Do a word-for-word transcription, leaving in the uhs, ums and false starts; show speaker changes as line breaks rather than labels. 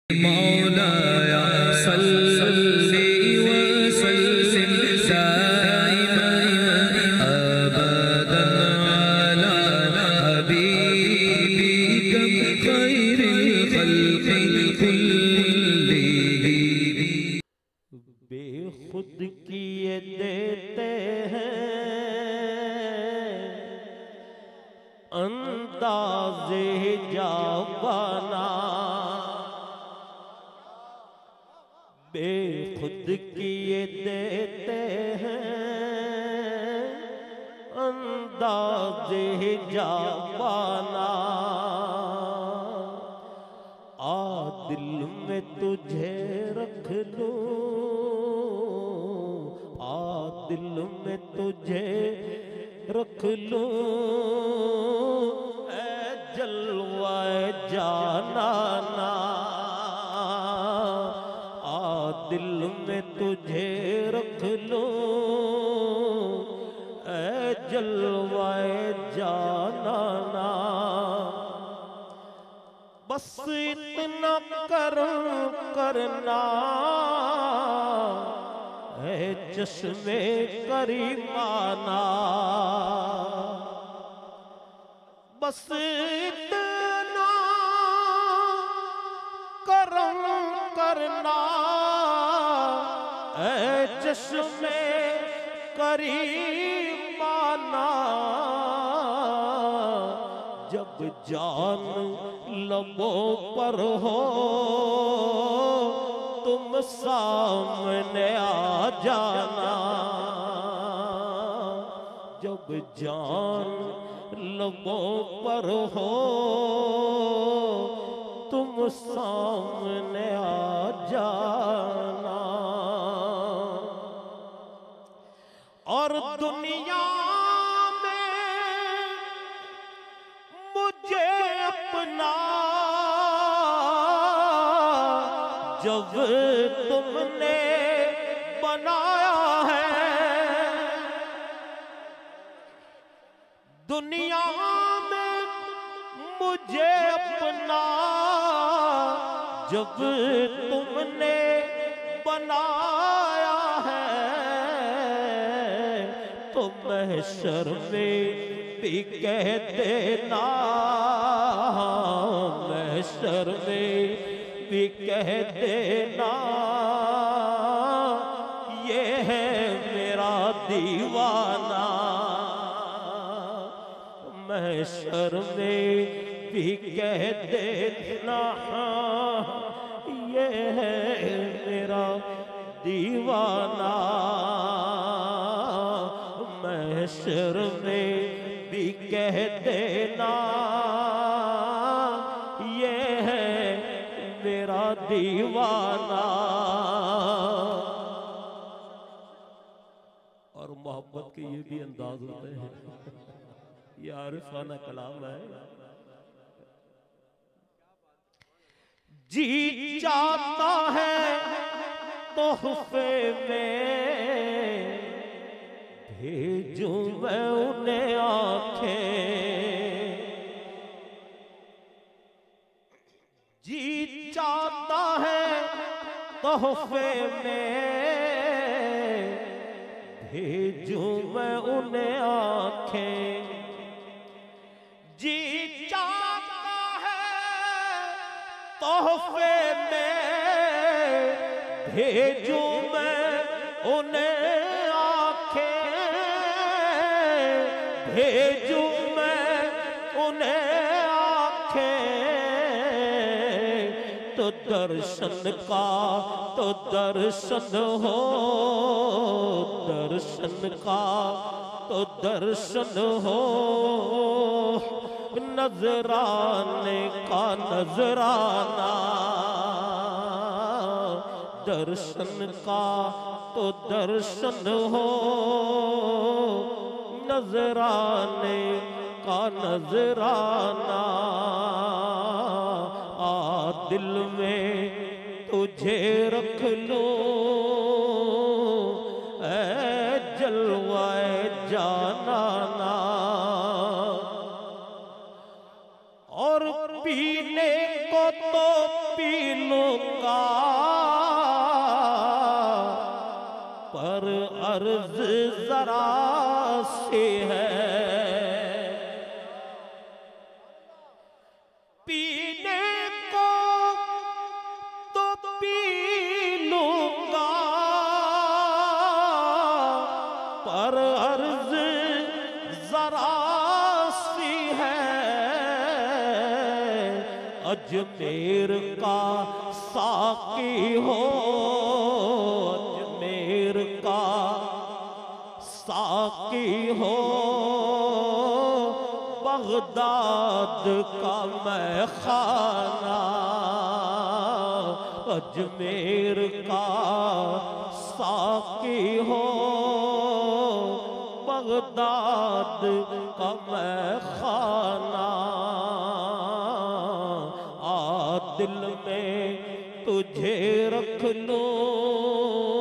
मौलाया सल्ली वसल्लिम दाइमन अबदन अला हबीबिका खैरिल खल्क़ि कुल्लिहिम।
बेखुद किए देते हैं अंदाज़े जावाना, बेखुद किए देते हैं अंदाज़े जावाना। आ दिल में तुझे रख लूं, आ दिल में तुझे रख लूं, ऐ जलवाए जानाना। आ दिल में तुझे रख लूं, ऐ जलवाए जानाना। बस इतना करम करना है चश्मे करीमाना, बस इतना करम करना है चश्मे करीमाना। जब जान लबों पर हो तुम सामने आ जाना, जब जान लबों पर हो तुम सामने आ जाना। और दुनिया में मुझे अपना जब तुमने बनाया है, दुनिया में मुझे अपना जब तुमने बनाया है, तो महशर में भी कह देना, महशर में भी कह देना, ये है मेरा दीवाना। महशर में भी कह देना, ये है मेरा दीवाना। महशर में भी कह देना, ये है मेरा दीवाना। और मोहब्बत के ये भी अंदाज होते हैं, ये आरिफाना कलाम है। जी चाहता है तोहफे में भेजूं मैं उन्हें आंखें, जी चाहता है तोहफे में भेजूं मैं उन्हें आंखें, जी चाहता है तोहफे में भेजूं मैं उन्हें आंखें, भेजूं मैं उन्हें आंखें। तो दर्शन का तो दर्शन हो, दर्शन का तो दर्शन हो, नजराने का नजराना। दर्शन का तो दर्शन हो, नजराने का नजराना। आ दिल में तुझे रख लूं, ऐ जलवाए जानाना। और पीने को तो पी लूं लूंगा पर अर्ज जरा सी है, पीने को तो पी लूंगा पर अर्ज जरा सी है, अजमेर का साकी हो, अजमेर का साकी हो, बगदाद का मैं खाना, अजमेर का साकी हो, बगदाद का मैं खाना, आ दिल में तुझे रख लूं